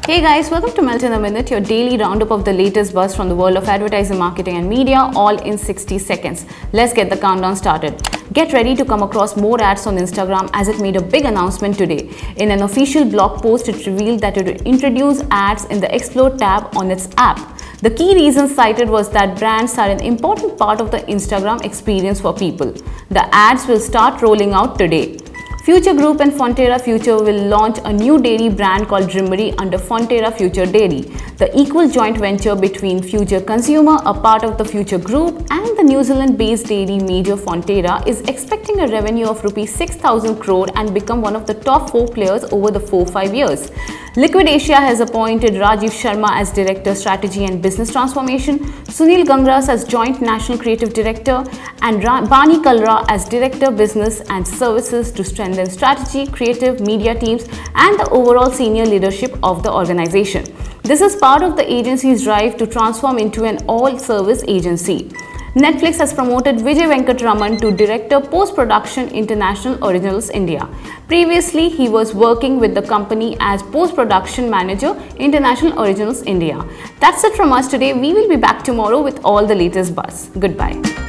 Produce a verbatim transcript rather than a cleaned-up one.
Hey guys, welcome to Melt in a Minute, your daily roundup of the latest buzz from the world of advertising, marketing and media, all in sixty seconds. Let's get the countdown started. Get ready to come across more ads on Instagram as it made a big announcement today. In an official blog post, it revealed that it would introduce ads in the Explore tab on its app. The key reason cited was that brands are an important part of the Instagram experience for people. The ads will start rolling out today. Future Group and Fonterra Future will launch a new dairy brand called Dreamery under Fonterra Future Dairy. The equal joint venture between Future Consumer, a part of the Future Group, and the New Zealand-based dairy major Fonterra is expecting a revenue of rupees six thousand crore and become one of the top four players over the four to five years. Liqvd Asia has appointed Rajiv Sharma as Director Strategy and Business Transformation, Sunil Gangras as Joint National Creative Director, and Bani Kalra as Director Business and Services to strengthen strategy, creative, media teams, and the overall senior leadership of the organization. This is part of the agency's drive to transform into an all-service agency. Netflix has promoted Vijay Venkataramanan to Director Post-Production International Originals India. Previously, he was working with the company as Post-Production Manager International Originals India. That's it from us today. We will be back tomorrow with all the latest buzz. Goodbye.